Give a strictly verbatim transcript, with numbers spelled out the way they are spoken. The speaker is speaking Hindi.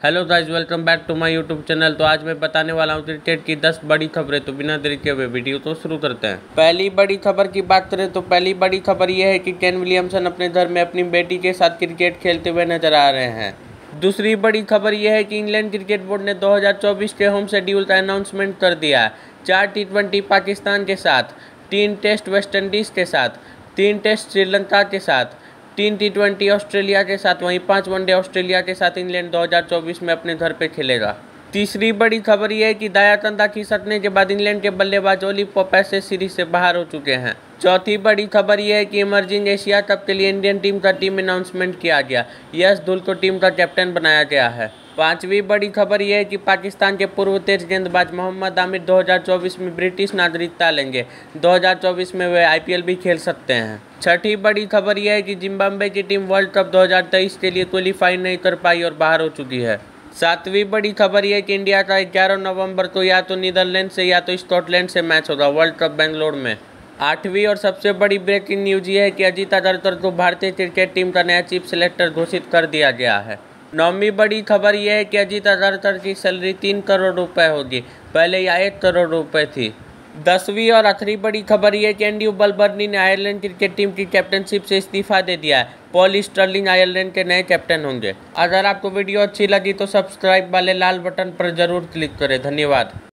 Hello guys, welcome back to my YouTube channel. तो आज मैं बताने वाला हूँ क्रिकेट की दस बड़ी खबरें। तो बिना देरी के हुए वीडियो तो शुरू करते हैं। पहली बड़ी खबर की बात करें तो पहली बड़ी खबर यह है कि केन विलियमसन अपने घर में अपनी बेटी के साथ क्रिकेट खेलते हुए नजर आ रहे हैं। दूसरी बड़ी खबर यह है कि इंग्लैंड क्रिकेट बोर्ड ने दो हज़ार चौबीस के होम शेड्यूल का अनाउंसमेंट कर दिया है। चार टी ट्वेंटी पाकिस्तान के साथ, तीन टेस्ट वेस्टइंडीज़ के साथ, तीन टेस्ट श्रीलंका के साथ, तीन टी ट्वेंटी ऑस्ट्रेलिया के साथ, वहीं पाँच वनडे ऑस्ट्रेलिया के साथ इंग्लैंड दो हज़ार चौबीस में अपने घर पे खेलेगा। तीसरी बड़ी खबर यह है कि दाया तंदा खिसकने के बाद इंग्लैंड के बल्लेबाज ओली पोप ऐसे सीरीज से बाहर हो चुके हैं। चौथी बड़ी खबर यह है कि इमर्जिंग एशिया कप के लिए इंडियन टीम का टीम अनाउंसमेंट किया गया। यश धुल को टीम का कैप्टन बनाया गया है। पांचवी बड़ी खबर यह है कि पाकिस्तान के पूर्व तेज गेंदबाज मोहम्मद आमिर दो हज़ार चौबीस में ब्रिटिश नागरिकता लेंगे। दो हज़ार चौबीस में वे आईपीएल भी खेल सकते हैं। छठी बड़ी खबर यह है कि जिम्बाब्वे की टीम वर्ल्ड कप दो हज़ार तेईस के लिए क्वालीफाई नहीं कर पाई और बाहर हो चुकी है। सातवीं बड़ी खबर यह है कि इंडिया का ग्यारह नवंबर को या तो नीदरलैंड से या तो स्कॉटलैंड से मैच होगा वर्ल्ड कप बेंगलोर में। आठवीं और सबसे बड़ी ब्रेकिंग न्यूज ये है कि अजीत अग्रकर को भारतीय क्रिकेट टीम का नया चीफ सिलेक्टर घोषित कर दिया गया है। नौवीं बड़ी खबर यह है कि अजीत अग्रकर की सैलरी तीन करोड़ रुपए होगी, पहले यह एक करोड़ रुपए थी। दसवीं और आखिरी बड़ी खबर यह है कि एंड्रू बलबर्नी ने आयरलैंड क्रिकेट टीम की कैप्टनशिप से इस्तीफा दे दिया है। पॉल स्टर्लिंग आयरलैंड के नए कैप्टन होंगे। अगर आपको वीडियो अच्छी लगी तो सब्सक्राइब वाले लाल बटन पर जरूर क्लिक करें। धन्यवाद।